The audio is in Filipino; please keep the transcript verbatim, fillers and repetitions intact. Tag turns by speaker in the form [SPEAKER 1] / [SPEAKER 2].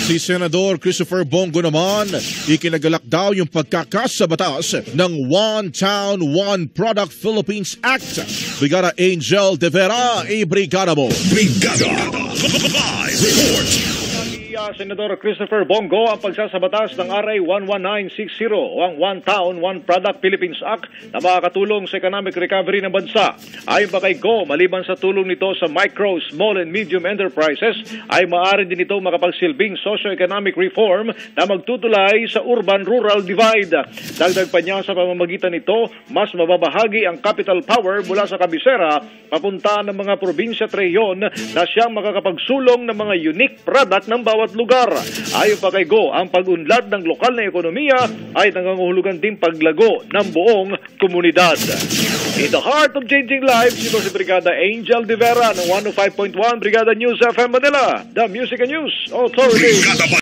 [SPEAKER 1] Si Senador Christopher Bongo naman, ikinagalak daw yung pagkakasabatas ng One Town, One Product Philippines Act. Brigada Angel De Vera, i-brigada mo.
[SPEAKER 2] Brigada Live Report.
[SPEAKER 3] Senador Christopher Bongo ang pagsasabatas ng R A one one nine six zero o ang One Town, One Product Philippines Act na makakatulong sa economic recovery ng bansa. Ayon pa kay Go, maliban sa tulong nito sa micro, small and medium enterprises, ay maaari din ito makapagsilbing socio-economic reform na magtutulay sa urban-rural divide. Dagdag pa niya sa pamamagitan nito, mas mababahagi ang capital power mula sa kabisera papunta ng mga probinsya at rehiyon na siyang makakapagsulong ng mga unique product ng bawat lugar. Ayon pa kay Go, ang pag-unlad ng lokal na ekonomiya ay nangangahulugan din paglago ng buong komunidad. In the heart of changing lives, ito si Brigada Angel De Vera ng one oh five point one Brigada News F M Manila, the Music and News Authority.